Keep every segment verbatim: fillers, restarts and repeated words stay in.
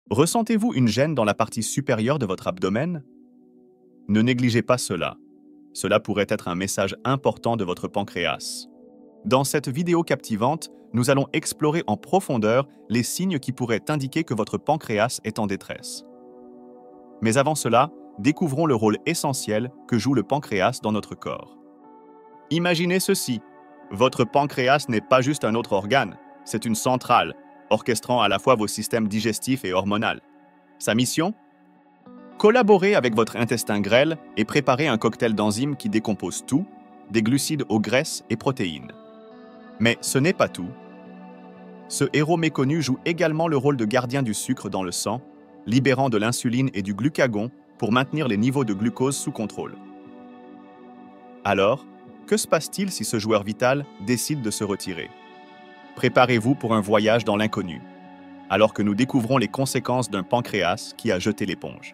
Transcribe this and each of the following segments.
Ressentez-vous une gêne dans la partie supérieure de votre abdomen? Ne négligez pas cela. Cela pourrait être un message important de votre pancréas. Dans cette vidéo captivante, nous allons explorer en profondeur les signes qui pourraient indiquer que votre pancréas est en détresse. Mais avant cela, découvrons le rôle essentiel que joue le pancréas dans notre corps. Imaginez ceci. Votre pancréas n'est pas juste un autre organe, c'est une centrale, orchestrant à la fois vos systèmes digestifs et hormonaux. Sa mission? Collaborer avec votre intestin grêle et préparer un cocktail d'enzymes qui décompose tout, des glucides aux graisses et protéines. Mais ce n'est pas tout. Ce héros méconnu joue également le rôle de gardien du sucre dans le sang, libérant de l'insuline et du glucagon pour maintenir les niveaux de glucose sous contrôle. Alors, que se passe-t-il si ce joueur vital décide de se retirer? Préparez-vous pour un voyage dans l'inconnu, alors que nous découvrons les conséquences d'un pancréas qui a jeté l'éponge.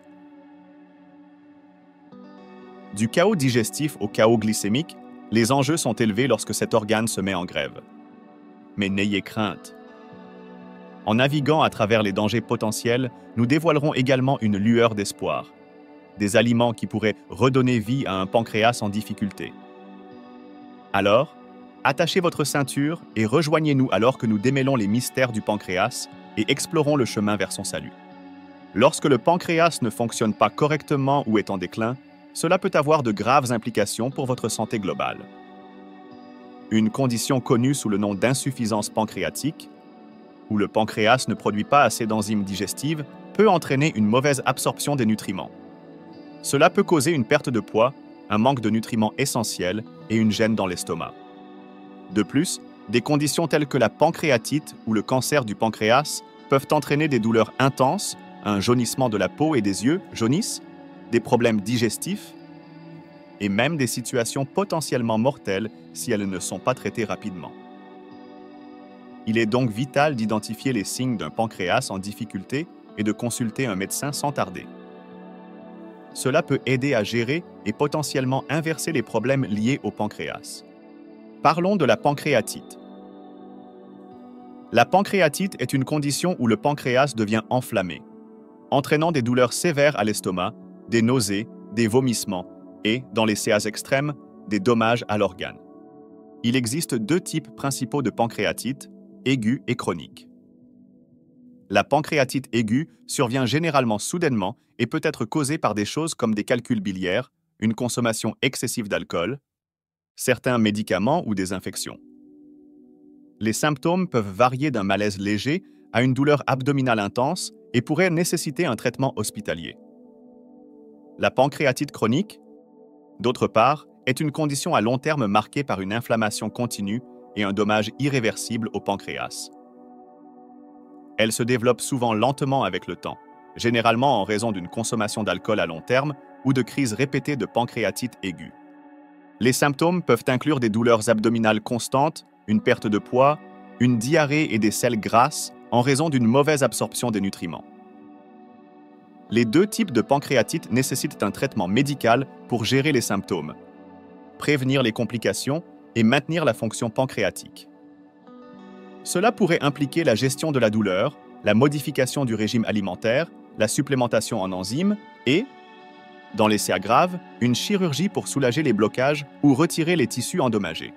Du chaos digestif au chaos glycémique, les enjeux sont élevés lorsque cet organe se met en grève. Mais n'ayez crainte. En naviguant à travers les dangers potentiels, nous dévoilerons également une lueur d'espoir. Des aliments qui pourraient redonner vie à un pancréas en difficulté. Alors, attachez votre ceinture et rejoignez-nous alors que nous démêlons les mystères du pancréas et explorons le chemin vers son salut. Lorsque le pancréas ne fonctionne pas correctement ou est en déclin, cela peut avoir de graves implications pour votre santé globale. Une condition connue sous le nom d'insuffisance pancréatique, où le pancréas ne produit pas assez d'enzymes digestives, peut entraîner une mauvaise absorption des nutriments. Cela peut causer une perte de poids, un manque de nutriments essentiels et une gêne dans l'estomac. De plus, des conditions telles que la pancréatite ou le cancer du pancréas peuvent entraîner des douleurs intenses, un jaunissement de la peau et des yeux jaunissent, des problèmes digestifs et même des situations potentiellement mortelles si elles ne sont pas traitées rapidement. Il est donc vital d'identifier les signes d'un pancréas en difficulté et de consulter un médecin sans tarder. Cela peut aider à gérer et potentiellement inverser les problèmes liés au pancréas. Parlons de la pancréatite. La pancréatite est une condition où le pancréas devient enflammé, entraînant des douleurs sévères à l'estomac, des nausées, des vomissements et, dans les cas extrêmes, des dommages à l'organe. Il existe deux types principaux de pancréatite, aiguë et chronique. La pancréatite aiguë survient généralement soudainement et peut être causée par des choses comme des calculs biliaires, une consommation excessive d'alcool, certains médicaments ou des infections. Les symptômes peuvent varier d'un malaise léger à une douleur abdominale intense et pourraient nécessiter un traitement hospitalier. La pancréatite chronique, d'autre part, est une condition à long terme marquée par une inflammation continue et un dommage irréversible au pancréas. Elle se développe souvent lentement avec le temps, généralement en raison d'une consommation d'alcool à long terme ou de crises répétées de pancréatite aiguë. Les symptômes peuvent inclure des douleurs abdominales constantes, une perte de poids, une diarrhée et des selles grasses en raison d'une mauvaise absorption des nutriments. Les deux types de pancréatite nécessitent un traitement médical pour gérer les symptômes, prévenir les complications et maintenir la fonction pancréatique. Cela pourrait impliquer la gestion de la douleur, la modification du régime alimentaire, la supplémentation en enzymes et, dans les cas graves, une chirurgie pour soulager les blocages ou retirer les tissus endommagés.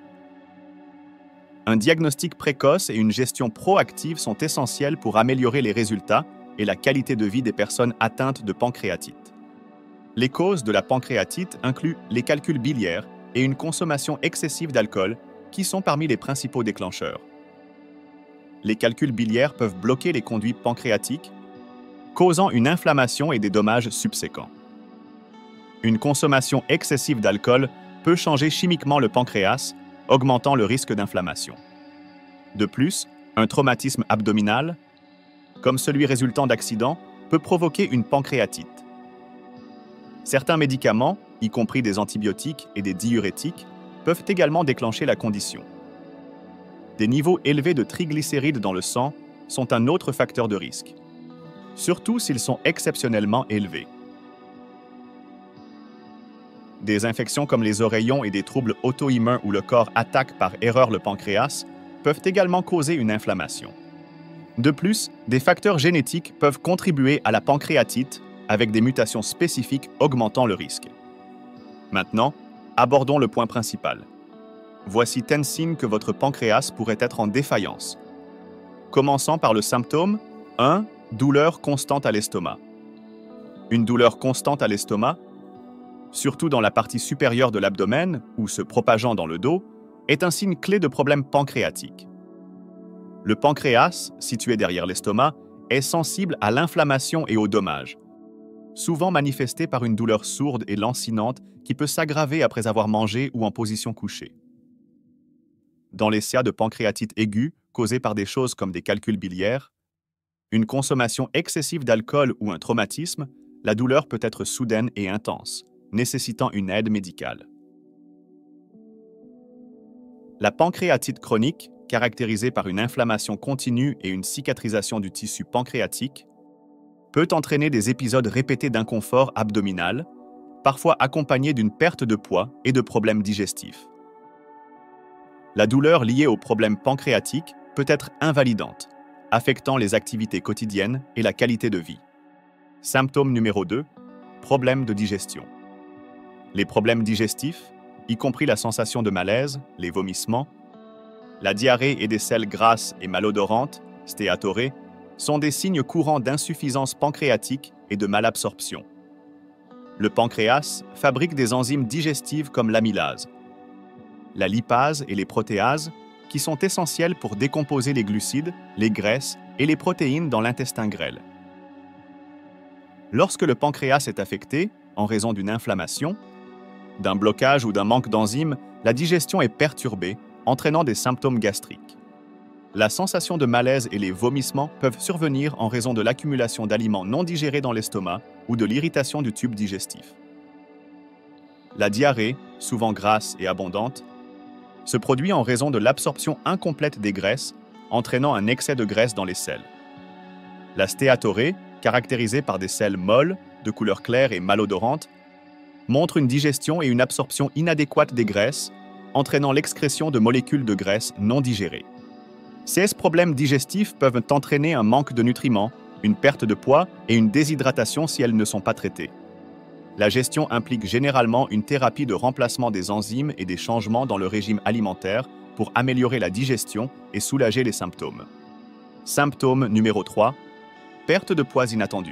Un diagnostic précoce et une gestion proactive sont essentiels pour améliorer les résultats et la qualité de vie des personnes atteintes de pancréatite. Les causes de la pancréatite incluent les calculs biliaires et une consommation excessive d'alcool qui sont parmi les principaux déclencheurs. Les calculs biliaires peuvent bloquer les conduits pancréatiques, causant une inflammation et des dommages subséquents. Une consommation excessive d'alcool peut changer chimiquement le pancréas, augmentant le risque d'inflammation. De plus, un traumatisme abdominal, comme celui résultant d'accidents, peut provoquer une pancréatite. Certains médicaments, y compris des antibiotiques et des diurétiques, peuvent également déclencher la condition. Des niveaux élevés de triglycérides dans le sang sont un autre facteur de risque, surtout s'ils sont exceptionnellement élevés. Des infections comme les oreillons et des troubles auto-immuns où le corps attaque par erreur le pancréas peuvent également causer une inflammation. De plus, des facteurs génétiques peuvent contribuer à la pancréatite avec des mutations spécifiques augmentant le risque. Maintenant, abordons le point principal. Voici dix signes que votre pancréas pourrait être en défaillance. Commençons par le symptôme un. Douleur constante à l'estomac. Une douleur constante à l'estomac, surtout dans la partie supérieure de l'abdomen ou se propageant dans le dos, est un signe clé de problème pancréatique. Le pancréas, situé derrière l'estomac, est sensible à l'inflammation et aux dommages, souvent manifesté par une douleur sourde et lancinante qui peut s'aggraver après avoir mangé ou en position couchée. Dans les C A de pancréatite aiguë causés par des choses comme des calculs biliaires, une consommation excessive d'alcool ou un traumatisme, la douleur peut être soudaine et intense, nécessitant une aide médicale. La pancréatite chronique, caractérisée par une inflammation continue et une cicatrisation du tissu pancréatique, peut entraîner des épisodes répétés d'inconfort abdominal, parfois accompagnés d'une perte de poids et de problèmes digestifs. La douleur liée aux problèmes pancréatiques peut être invalidante, affectant les activités quotidiennes et la qualité de vie. Symptôme numéro deux, problèmes de digestion. Les problèmes digestifs, y compris la sensation de malaise, les vomissements, la diarrhée et des selles grasses et malodorantes, stéatorées, sont des signes courants d'insuffisance pancréatique et de malabsorption. Le pancréas fabrique des enzymes digestives comme l'amylase, la lipase et les protéases, qui sont essentielles pour décomposer les glucides, les graisses et les protéines dans l'intestin grêle. Lorsque le pancréas est affecté, en raison d'une inflammation, d'un blocage ou d'un manque d'enzymes, la digestion est perturbée, entraînant des symptômes gastriques. La sensation de malaise et les vomissements peuvent survenir en raison de l'accumulation d'aliments non digérés dans l'estomac ou de l'irritation du tube digestif. La diarrhée, souvent grasse et abondante, se produit en raison de l'absorption incomplète des graisses, entraînant un excès de graisse dans les selles. La stéatorée, caractérisée par des selles molles, de couleur claire et malodorante, montre une digestion et une absorption inadéquate des graisses, entraînant l'excrétion de molécules de graisse non digérées. Ces problèmes digestifs peuvent entraîner un manque de nutriments, une perte de poids et une déshydratation si elles ne sont pas traitées. La gestion implique généralement une thérapie de remplacement des enzymes et des changements dans le régime alimentaire pour améliorer la digestion et soulager les symptômes. Symptôme numéro trois. Perte de poids inattendue.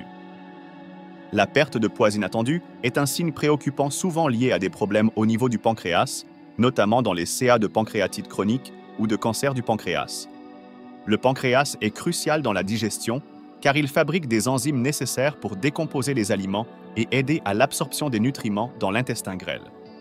La perte de poids inattendue est un signe préoccupant souvent lié à des problèmes au niveau du pancréas, notamment dans les C A de pancréatite chronique ou de cancer du pancréas. Le pancréas est crucial dans la digestion car il fabrique des enzymes nécessaires pour décomposer les aliments et aider à l'absorption des nutriments dans l'intestin grêle.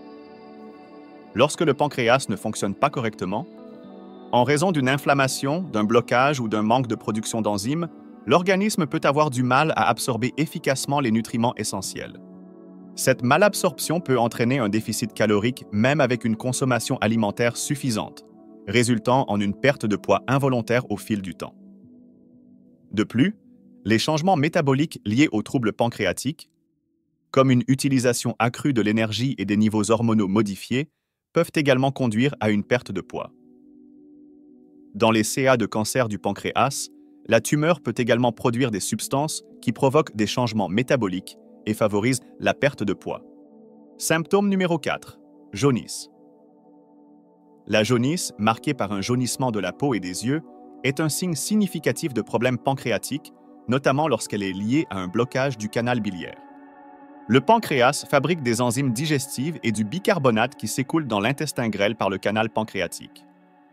Lorsque le pancréas ne fonctionne pas correctement, en raison d'une inflammation, d'un blocage ou d'un manque de production d'enzymes, l'organisme peut avoir du mal à absorber efficacement les nutriments essentiels. Cette malabsorption peut entraîner un déficit calorique même avec une consommation alimentaire suffisante, résultant en une perte de poids involontaire au fil du temps. De plus, les changements métaboliques liés aux troubles pancréatiques, comme une utilisation accrue de l'énergie et des niveaux hormonaux modifiés, peuvent également conduire à une perte de poids. Dans les C A de cancer du pancréas, la tumeur peut également produire des substances qui provoquent des changements métaboliques et favorisent la perte de poids. Symptôme numéro quatre. Jaunisse. La jaunisse, marquée par un jaunissement de la peau et des yeux, est un signe significatif de problèmes pancréatiques, notamment lorsqu'elle est liée à un blocage du canal biliaire. Le pancréas fabrique des enzymes digestives et du bicarbonate qui s'écoulent dans l'intestin grêle par le canal pancréatique.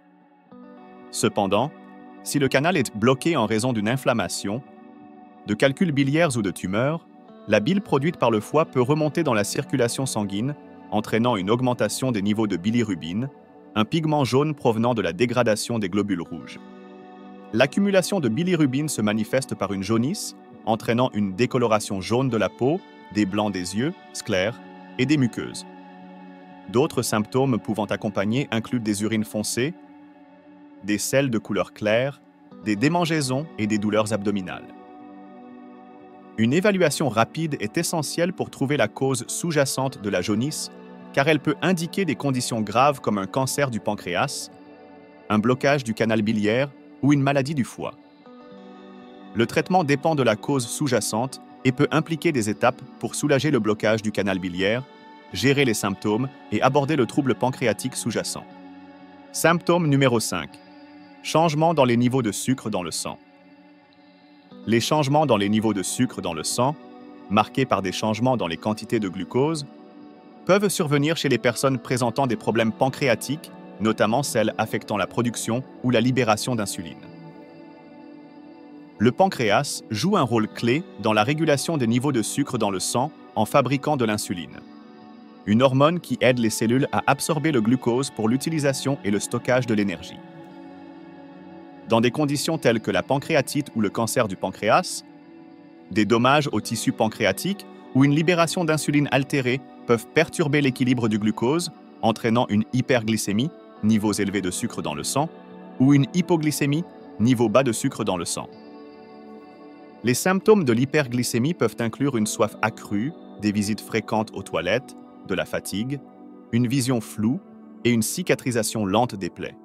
Cependant, si le canal est bloqué en raison d'une inflammation, de calculs biliaires ou de tumeurs, la bile produite par le foie peut remonter dans la circulation sanguine, entraînant une augmentation des niveaux de bilirubine, un pigment jaune provenant de la dégradation des globules rouges. L'accumulation de bilirubine se manifeste par une jaunisse, entraînant une décoloration jaune de la peau, des blancs des yeux, sclères et des muqueuses. D'autres symptômes pouvant accompagner incluent des urines foncées, des selles de couleur claire, des démangeaisons et des douleurs abdominales. Une évaluation rapide est essentielle pour trouver la cause sous-jacente de la jaunisse, car elle peut indiquer des conditions graves comme un cancer du pancréas, un blocage du canal biliaire ou une maladie du foie. Le traitement dépend de la cause sous-jacente et peut impliquer des étapes pour soulager le blocage du canal biliaire, gérer les symptômes et aborder le trouble pancréatique sous-jacent. Symptôme numéro cinq. Changement dans les niveaux de sucre dans le sang. Les changements dans les niveaux de sucre dans le sang, marqués par des changements dans les quantités de glucose, peuvent survenir chez les personnes présentant des problèmes pancréatiques, notamment celles affectant la production ou la libération d'insuline. Le pancréas joue un rôle clé dans la régulation des niveaux de sucre dans le sang en fabriquant de l'insuline, une hormone qui aide les cellules à absorber le glucose pour l'utilisation et le stockage de l'énergie. Dans des conditions telles que la pancréatite ou le cancer du pancréas, des dommages au tissu pancréatique ou une libération d'insuline altérée peuvent perturber l'équilibre du glucose, entraînant une hyperglycémie, niveaux élevés de sucre dans le sang, ou une hypoglycémie, niveau bas de sucre dans le sang. Les symptômes de l'hyperglycémie peuvent inclure une soif accrue, des visites fréquentes aux toilettes, de la fatigue, une vision floue et une cicatrisation lente des plaies.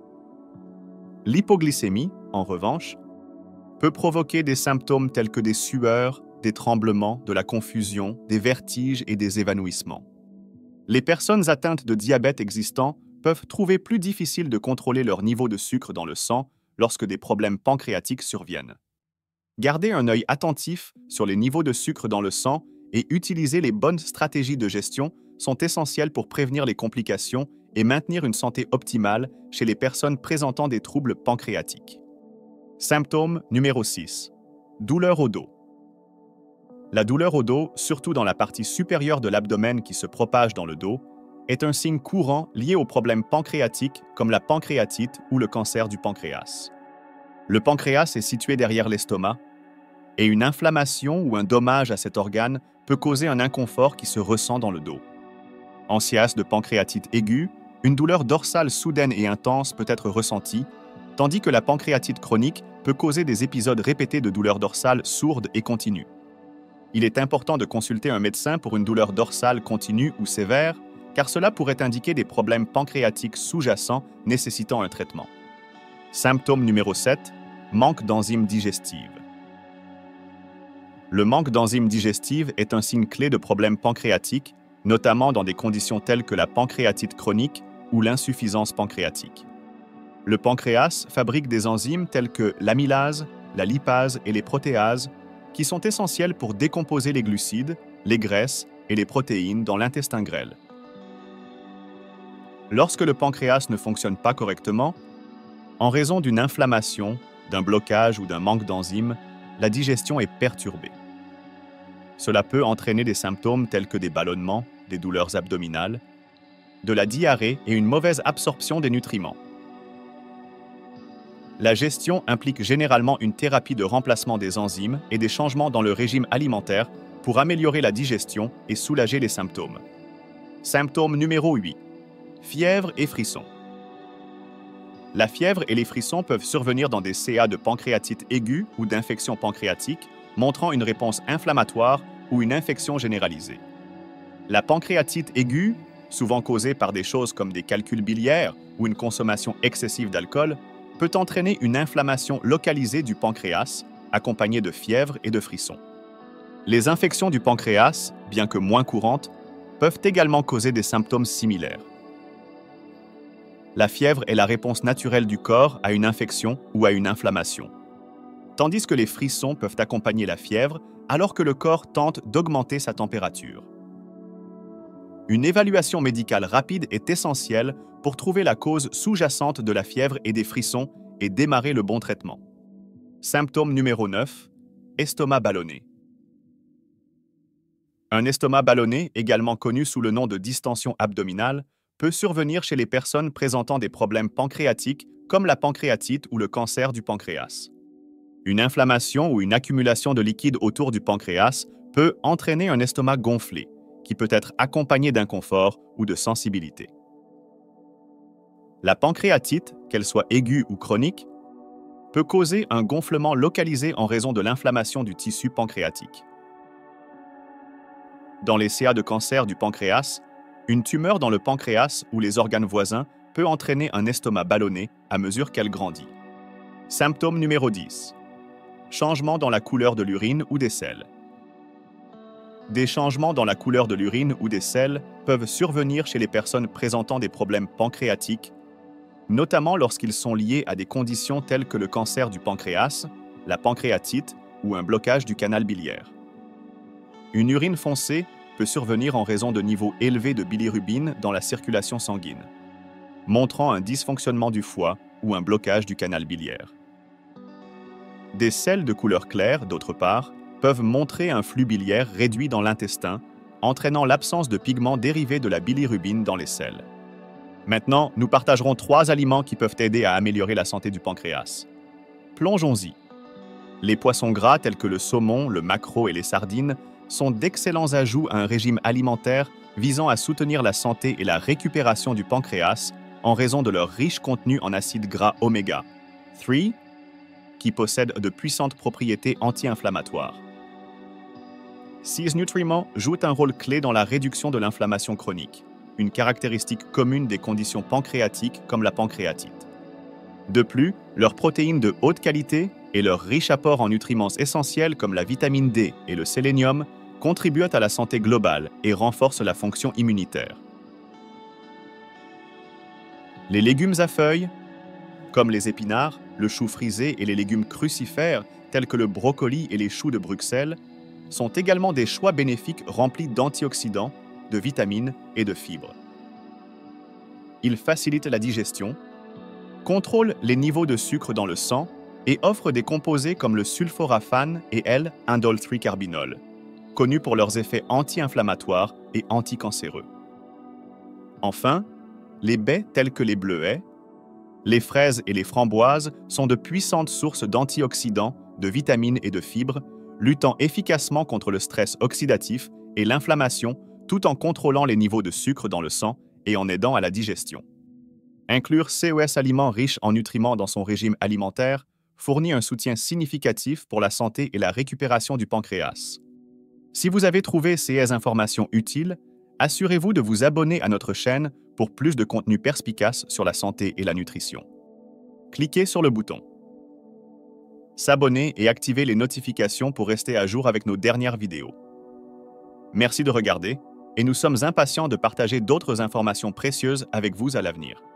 L'hypoglycémie, en revanche, peut provoquer des symptômes tels que des sueurs, des tremblements, de la confusion, des vertiges et des évanouissements. Les personnes atteintes de diabète existant peuvent trouver plus difficile de contrôler leur niveau de sucre dans le sang lorsque des problèmes pancréatiques surviennent. Gardez un œil attentif sur les niveaux de sucre dans le sang et utiliser les bonnes stratégies de gestion sont essentielles pour prévenir les complications et maintenir une santé optimale chez les personnes présentant des troubles pancréatiques. Symptôme numéro six. Douleur au dos. La douleur au dos, surtout dans la partie supérieure de l'abdomen qui se propage dans le dos, est un signe courant lié aux problèmes pancréatiques comme la pancréatite ou le cancer du pancréas. Le pancréas est situé derrière l'estomac et une inflammation ou un dommage à cet organe peut causer un inconfort qui se ressent dans le dos. En S I A S de pancréatite aiguë, une douleur dorsale soudaine et intense peut être ressentie, tandis que la pancréatite chronique peut causer des épisodes répétés de douleur dorsale sourde et continue. Il est important de consulter un médecin pour une douleur dorsale continue ou sévère, car cela pourrait indiquer des problèmes pancréatiques sous-jacents nécessitant un traitement. Symptôme numéro sept. Manque d'enzymes digestives. Le manque d'enzymes digestives est un signe clé de problèmes pancréatiques, notamment dans des conditions telles que la pancréatite chronique ou l'insuffisance pancréatique. Le pancréas fabrique des enzymes telles que l'amylase, la lipase et les protéases, qui sont essentielles pour décomposer les glucides, les graisses et les protéines dans l'intestin grêle. Lorsque le pancréas ne fonctionne pas correctement, en raison d'une inflammation, d'un blocage ou d'un manque d'enzymes, la digestion est perturbée. Cela peut entraîner des symptômes tels que des ballonnements, des douleurs abdominales, de la diarrhée et une mauvaise absorption des nutriments. La gestion implique généralement une thérapie de remplacement des enzymes et des changements dans le régime alimentaire pour améliorer la digestion et soulager les symptômes. Symptôme numéro huit. Fièvre et frissons. La fièvre et les frissons peuvent survenir dans des C A de pancréatite aiguë ou d'infection pancréatique, montrant une réponse inflammatoire ou une infection généralisée. La pancréatite aiguë, souvent causée par des choses comme des calculs biliaires ou une consommation excessive d'alcool, peut entraîner une inflammation localisée du pancréas, accompagnée de fièvre et de frissons. Les infections du pancréas, bien que moins courantes, peuvent également causer des symptômes similaires. La fièvre est la réponse naturelle du corps à une infection ou à une inflammation, tandis que les frissons peuvent accompagner la fièvre alors que le corps tente d'augmenter sa température. Une évaluation médicale rapide est essentielle pour trouver la cause sous-jacente de la fièvre et des frissons et démarrer le bon traitement. Symptôme numéro neuf. Estomac ballonné. Un estomac ballonné, également connu sous le nom de distension abdominale, peut survenir chez les personnes présentant des problèmes pancréatiques comme la pancréatite ou le cancer du pancréas. Une inflammation ou une accumulation de liquide autour du pancréas peut entraîner un estomac gonflé, qui peut être accompagné d'inconfort ou de sensibilité. La pancréatite, qu'elle soit aiguë ou chronique, peut causer un gonflement localisé en raison de l'inflammation du tissu pancréatique. Dans les C A de cancer du pancréas, une tumeur dans le pancréas ou les organes voisins peut entraîner un estomac ballonné à mesure qu'elle grandit. Symptôme numéro dix. Changement dans la couleur de l'urine ou des selles. Des changements dans la couleur de l'urine ou des selles peuvent survenir chez les personnes présentant des problèmes pancréatiques, notamment lorsqu'ils sont liés à des conditions telles que le cancer du pancréas, la pancréatite ou un blocage du canal biliaire. Une urine foncée peut survenir en raison de niveaux élevés de bilirubine dans la circulation sanguine, montrant un dysfonctionnement du foie ou un blocage du canal biliaire. Des selles de couleur claire, d'autre part, peuvent montrer un flux biliaire réduit dans l'intestin, entraînant l'absence de pigments dérivés de la bilirubine dans les selles. Maintenant, nous partagerons trois aliments qui peuvent aider à améliorer la santé du pancréas. Plongeons-y. Les poissons gras tels que le saumon, le maquereau et les sardines sont d'excellents ajouts à un régime alimentaire visant à soutenir la santé et la récupération du pancréas en raison de leur riche contenu en acides gras oméga trois, qui possèdent de puissantes propriétés anti-inflammatoires. Ces nutriments jouent un rôle clé dans la réduction de l'inflammation chronique, une caractéristique commune des conditions pancréatiques comme la pancréatite. De plus, leurs protéines de haute qualité et leur riche apport en nutriments essentiels comme la vitamine D et le sélénium contribuent à la santé globale et renforcent la fonction immunitaire. Les légumes à feuilles, comme les épinards, le chou frisé et les légumes crucifères tels que le brocoli et les choux de Bruxelles, sont également des choix bénéfiques remplis d'antioxydants, de vitamines et de fibres. Ils facilitent la digestion, contrôlent les niveaux de sucre dans le sang et offrent des composés comme le sulforaphane et L-indole trois carbinol, connus pour leurs effets anti-inflammatoires et anticancéreux. Enfin, les baies telles que les bleuets, les fraises et les framboises sont de puissantes sources d'antioxydants, de vitamines et de fibres, luttant efficacement contre le stress oxydatif et l'inflammation tout en contrôlant les niveaux de sucre dans le sang et en aidant à la digestion. Inclure ces aliments riches en nutriments dans son régime alimentaire fournit un soutien significatif pour la santé et la récupération du pancréas. Si vous avez trouvé ces informations utiles, assurez-vous de vous abonner à notre chaîne pour plus de contenu perspicace sur la santé et la nutrition. Cliquez sur le bouton s'abonner et activez les notifications pour rester à jour avec nos dernières vidéos. Merci de regarder et nous sommes impatients de partager d'autres informations précieuses avec vous à l'avenir.